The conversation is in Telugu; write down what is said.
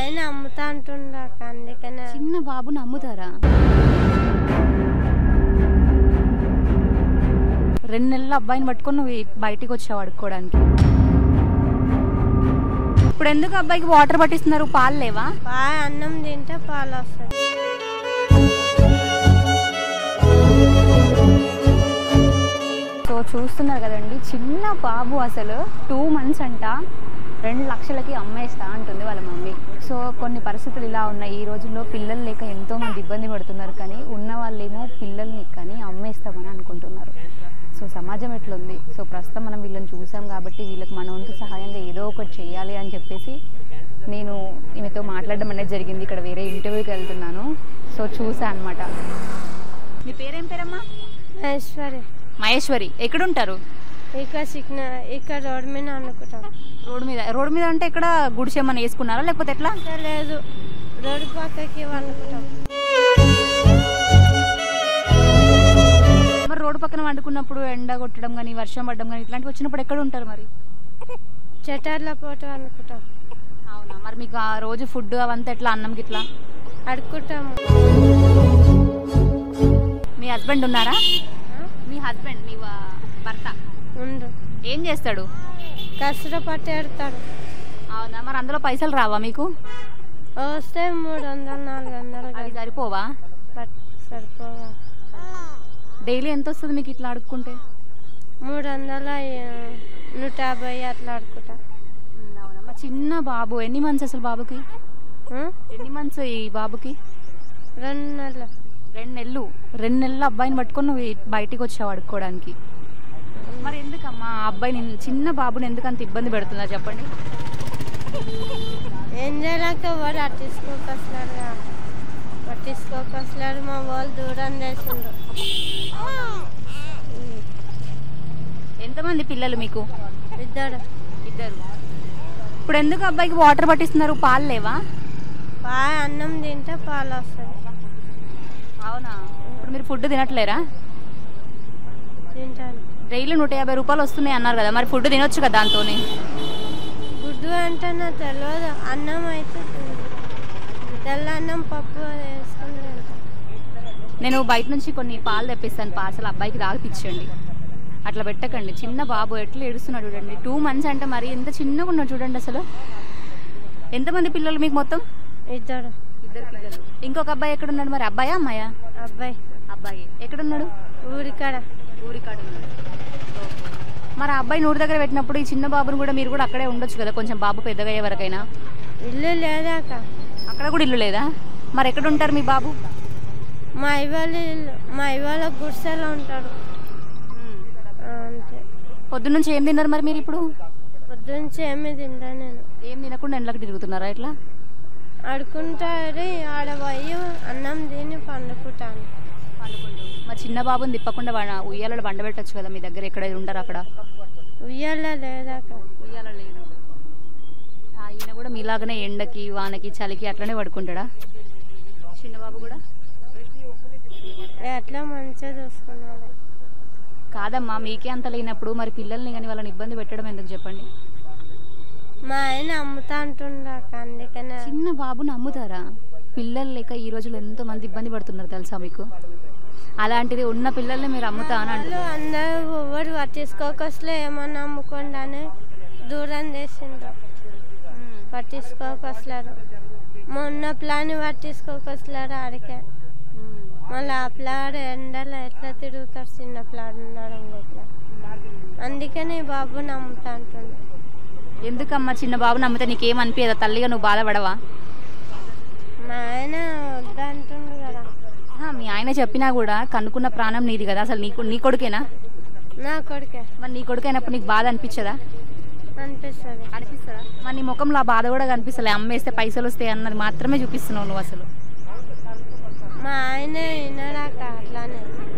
ఆయన అమ్ముతా అంటుండక అందుకనే. చిన్న బాబుని అమ్ముతారా? 2 నెలల అబ్బాయిని పట్టుకొని నువ్వు బయటికి వచ్చావు అడుక్కోవడానికి. ఇప్పుడు ఎందుకు అబ్బాయికి వాటర్ పట్టిస్తున్నారు? పాలు లేవా? అన్నం తింటే పాలు వస్తాయి. సో చూస్తున్నారు కదండి, చిన్న బాబు అసలు 2 months అంట 2 లక్షలకి అమ్మేస్తా అంటుంది వాళ్ళ మమ్మీ. సో కొన్ని పరిస్థితులు ఇలా ఉన్నాయి. ఈ రోజుల్లో పిల్లలు లేక ఎంతో మంది ఇబ్బంది పడుతున్నారు, కానీ ఉన్న వాళ్ళేమో పిల్లల్ని కానీ అమ్మేస్తామని అనుకుంటున్నారు. సో సమాజం ఎట్లుంది? సో ప్రస్తుతం మనం వీళ్ళని చూసాం కాబట్టి వీళ్ళకి మన వంతు సహాయంగా ఏదో ఒకటి చేయాలి అని చెప్పేసి నేను ఈమెతో మాట్లాడడం అనేది జరిగింది. ఇక్కడ వేరే ఇంటర్వ్యూకి వెళ్తున్నాను, సో చూసా అనమాట. మీ పేరేం పేరమ్మా? మహేశ్వరి. మహేశ్వరి. ఎక్కడుంటారు? ఇక్కడ రోడ్డు మీద అనుకుంటాం. రోడ్డు మీద అంటే ఇక్కడ గుడిసేమని వేసుకున్నారా లేకపోతే ఎట్లా? లేదు, రోడ్డు పక్కకి అనుకుంటాం. మరి రోడ్డు పక్కన వండుకున్నప్పుడు ఎండ కొట్టడం కానీ వర్షం పడడం కానీ ఇట్లాంటివి వచ్చినప్పుడు ఎక్కడ ఉంటారు మరి? చెటార్ల పోటు అనుకుంటాం. అవునా? మరి మీకు ఆ రోజు ఫుడ్ అవంతా ఎట్లా, అన్నంకి ఇట్లా అడుక్కుంటాము. మీ హస్బెండ్ ఉన్నారా? మీ హస్బెండ్, మీ భర్త ఉండు. ఏం చేస్తాడు? కసురు పట్టి ఎడతాడు. అవునా? మరి అందులో పైసలు రావా మీకు? వస్తే 300-400. అవి సరిపోవా? సరిపోవా. డైలీ ఎంత వస్తుంది మీకు ఇట్లా అడుక్కుంటే? 300-150 అట్లా అడుకుంటా. అవునా? మరి చిన్న బాబు ఎన్ని మంత్స్ అసలు బాబుకి? ఎన్ని మంత్స్ ఈ బాబుకి? 2 నెలలు. 2 నెలలు. 2 నెలల అబ్బాయిని పట్టుకొని నువ్వు బయటికి వచ్చావు అడుక్కోవడానికి. మరి ఎందుకమ్మా ఆ అబ్బాయిని, చిన్న బాబుని ఎందుకు అంత ఇబ్బంది పెడుతుందా చెప్పండి? ఏం చేయలేక వాడు పట్టించుకోకసలాడు. మా వాళ్ళు దూరం చేసిండు. ఎంతమంది పిల్లలు మీకు? 2. ఇప్పుడు ఎందుకు అబ్బాయికి వాటర్ పట్టిస్తున్నారు? పాలు లేవా? అన్నం తింటే పాలు వస్తాయి. అవునా? ఇప్పుడు మీరు ఫుడ్ తినట్లేరా? తింటాను. డైలీ 150 రూపాయలు వస్తున్నాయి అన్నారు కదా, మరి ఫుడ్ తినొచ్చు కదా దాంతో? గుడ్డు అంటే నాకు తెలియదు. అన్నం అయితే తెల్ల అన్నం పప్పు వేసుకుని. నేను బయట నుంచి కొన్ని పాలు తెప్పిస్తాను పార్సల్, అబ్బాయికి తాగిపించండి. అట్లా పెట్టకండి. చిన్న బాబు ఎట్లా ఏడుస్తున్నాడు చూడండి. 2 months అంటే మరి ఎంత చిన్నగా ఉన్నాడు చూడండి అసలు. ఎంతమంది పిల్లలు మీకు మొత్తం? 2 పిల్లలు. ఇంకొక అబ్బాయి ఎక్కడున్నాడు మరి? అబ్బాయా అమ్మాయా? అబ్బాయి ఎక్కడున్నాడు? ఊరికాడ ఉన్నాడు. మరి ఆ అబ్బాయి ఊరి దగ్గర పెట్టినప్పుడు ఈ చిన్న బాబుని కూడా మీరు కూడా అక్కడే ఉండొచ్చు కదా, కొంచెం బాబు పెద్దగా అయ్యే వరకైనా. ఇల్లు లేదా? అక్కడ కూడా ఇల్లు లేదా? మరి ఎక్కడ ఉంటారు మీ బాబు? మా ఇవాళ గుడిసెలో ఉంటాడు. అంతే. పొద్దున్నుంచి ఏం తిన్నారు మరి మీరు ఇప్పుడు? పొద్దున్నుంచి ఏమీ తింటా. నేను ఏం తినకుండా ఎండలకు తిరుగుతున్నారా ఇట్లా? ఆడుకుంటారు. ఆడ పోయి అన్నం తిని పండుకుంటాను. మరి చిన్న బాబుని తిప్పకుండా ఉయ్యాలలో బండబెట్టచ్చు కదా, మీ దగ్గర ఎక్కడ ఉంటారు అక్కడ? ఉయ్యాల లేదా? ఉయ్యాల లేదు. ఈయన కూడా మీలాగనే ఎండకి వానకి చలికి అట్లనే పడుకుంటాడా చిన్న బాబు కూడా? ఎట్లా మంచిగా చూసుకున్నాడు. కాదమ్మా, మీకే అంత లేనప్పుడు మరి పిల్లల్ని కానీ వాళ్ళని ఇబ్బంది పెట్టడం ఎందుకు చెప్పండి? మా ఆయన అమ్ముతా అంటుండక అందుకనే. చిన్న బాబుని అమ్ముతారా? పిల్లలు లేక ఈ రోజులు ఎంతో మంది ఇబ్బంది పడుతున్నారు తెలుసా మీకు? అలాంటిది ఉన్న పిల్లల్ని మీరు అమ్ముతా అని అంటారు. అందరూ ఎవరు పట్టించుకోకసలే ఏమన్నా అమ్ముకోండి అని దూరం చేసిండ్రు. పట్టించుకోకసలేరు. మొన్న ప్లాన్ పట్టించుకోకసలేరు. ఆడికే మళ్ళీ ఆ ప్లాడ్ ఎండలో ఎట్లా తిరుగుతారు చిన్న ప్లాడ్ ఉండడం ఎట్లా. అందుకని బాబుని అమ్ముతా అంటుంది. ఎందుకమ్మా చిన్న బాబుని అమ్మితే నీకేమనిపించదా? తల్లిగా నువ్వు బాధపడవా? మా ఆయన వద్దంటుండు కదా. మీ ఆయన చెప్పినా కూడా కనుక్కున్న ప్రాణం నీది కదా. అసలు నీ కొడుకేనా? నా కొడుకే. మరి నీ కొడుకు అయినప్పుడు నీకు బాధ అనిపించదా? అనిపిస్తుందా? మరి నీ ముఖంలో ఆ బాధ కూడా కనిపిస్తలే. అమ్మేస్తే పైసలు వస్తాయి అన్నది మాత్రమే చూపిస్తున్నావు నువ్వు అసలు. మా ఆయన వినడాక అట్లానే.